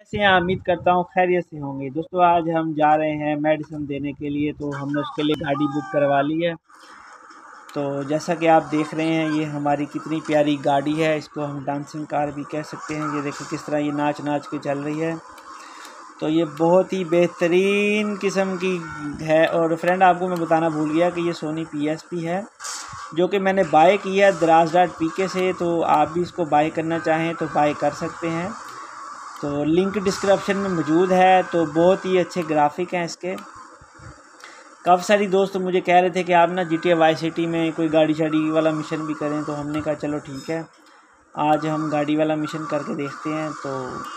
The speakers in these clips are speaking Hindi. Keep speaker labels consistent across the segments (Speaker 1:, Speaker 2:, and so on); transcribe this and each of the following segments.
Speaker 1: कैसे हैं? उम्मीद करता हूँ खैरियत से होंगे। दोस्तों आज हम जा रहे हैं मेडिसिन देने के लिए, तो हमने उसके लिए गाड़ी बुक करवा ली है। तो जैसा कि आप देख रहे हैं ये हमारी कितनी प्यारी गाड़ी है, इसको हम डांसिंग कार भी कह सकते हैं। ये देखो किस तरह ये नाच नाच के चल रही है। तो ये बहुत ही बेहतरीन किस्म की है। और फ्रेंड आपको मैं बताना भूल गया कि ये सोनी PSP है, जो कि मैंने बाय किया Draz.pk से। तो आप भी इसको बाय करना चाहें तो बाय कर सकते हैं। तो लिंक डिस्क्रिप्शन में मौजूद है। तो बहुत ही अच्छे ग्राफिक हैं इसके। काफ़ी सारी दोस्त मुझे कह रहे थे कि आप ना GTA Vice City में कोई गाड़ी शाड़ी वाला मिशन भी करें, तो हमने कहा चलो ठीक है, आज हम गाड़ी वाला मिशन करके देखते हैं। तो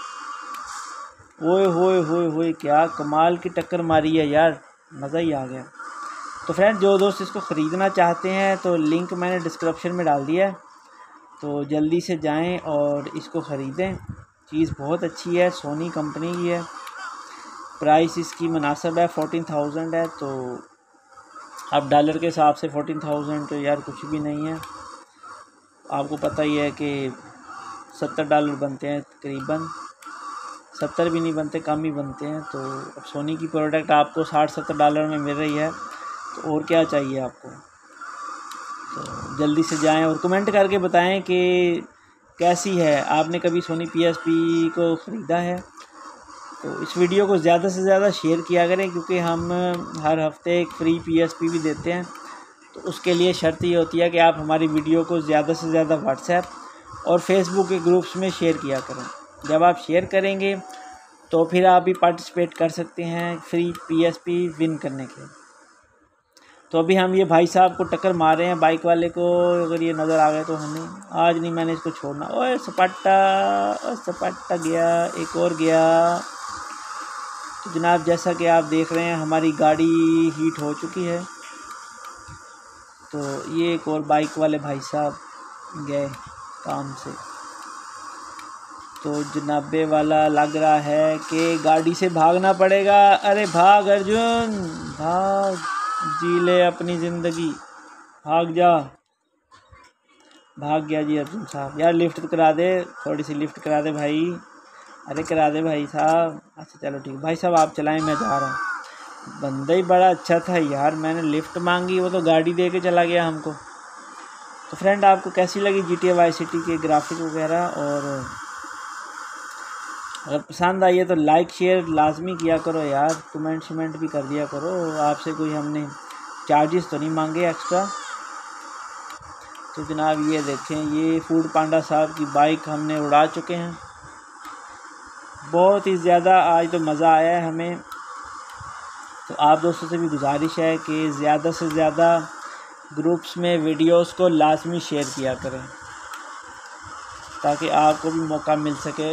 Speaker 1: ओए होए होए होए, क्या कमाल की टक्कर मारी है यार, मज़ा ही आ गया। तो फ्रेंड जो दोस्त इसको ख़रीदना चाहते हैं तो लिंक मैंने डिस्क्रिप्शन में डाल दिया है, तो जल्दी से जाएं और इसको ख़रीदें। चीज़ बहुत अच्छी है, सोनी कंपनी की है। प्राइस इसकी मुनासिब है, 14,000 है। तो अब डॉलर के हिसाब से 14,000 तो यार कुछ भी नहीं है। आपको पता ही है कि $70 बनते हैं, तकरीबन 70 भी नहीं बनते, कम ही बनते हैं। तो अब सोनी की प्रोडक्ट आपको $60-70 में मिल रही है, तो और क्या चाहिए आपको। तो जल्दी से जाएं और कमेंट करके बताएं कि कैसी है, आपने कभी सोनी PSP को ख़रीदा है। तो इस वीडियो को ज़्यादा से ज़्यादा शेयर किया करें, क्योंकि हम हर हफ्ते एक फ्री PSP भी देते हैं। तो उसके लिए शर्त ये होती है कि आप हमारी वीडियो को ज़्यादा से ज़्यादा व्हाट्सएप और फेसबुक के ग्रुप्स में शेयर किया करें। जब आप शेयर करेंगे तो फिर आप भी पार्टिसिपेट कर सकते हैं फ्री PSP विन करने के। तो अभी हम ये भाई साहब को टक्कर मार रहे हैं, बाइक वाले को। अगर ये नज़र आ गए तो हमें आज नहीं, मैंने इसको छोड़ना। ओए सपाटा गया, एक और गया। तो जनाब जैसा कि आप देख रहे हैं हमारी गाड़ी हीट हो चुकी है। तो ये एक और बाइक वाले भाई साहब गए काम से। तो जनाबे वाला लग रहा है कि गाड़ी से भागना पड़ेगा। अरे भाग अर्जुन भाग, जी ले अपनी ज़िंदगी, भाग जा। भाग गया जी अर्जुन साहब। यार लिफ्ट करा दे, थोड़ी सी लिफ्ट करा दे भाई। अरे करा दे भाई साहब। अच्छा चलो ठीक, भाई साहब आप चलाएं, मैं जा रहा हूँ। बंदा ही बड़ा अच्छा था यार, मैंने लिफ्ट मांगी, वो तो गाड़ी दे के चला गया हमको। तो फ्रेंड आपको कैसी लगी GTA Vice City के ग्राफिक वगैरह, और अगर पसंद आई है तो लाइक शेयर लाजमी किया करो यार, कमेंट शमेंट भी कर दिया करो। आपसे कोई हमने चार्जेस तो नहीं मांगे एक्स्ट्रा। तो जनाब ये देखें, ये फूड पांडा साहब की बाइक हमने उड़ा चुके हैं। बहुत ही ज़्यादा आज तो मज़ा आया है हमें। तो आप दोस्तों से भी गुजारिश है कि ज़्यादा से ज़्यादा ग्रुप्स में वीडियोस को लाजमी शेयर किया करें, ताकि आपको भी मौका मिल सके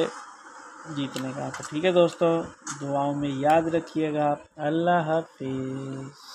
Speaker 1: जीतने का। तो ठीक है दोस्तों, दुआओं में याद रखिएगा। अल्लाह हाफिज़।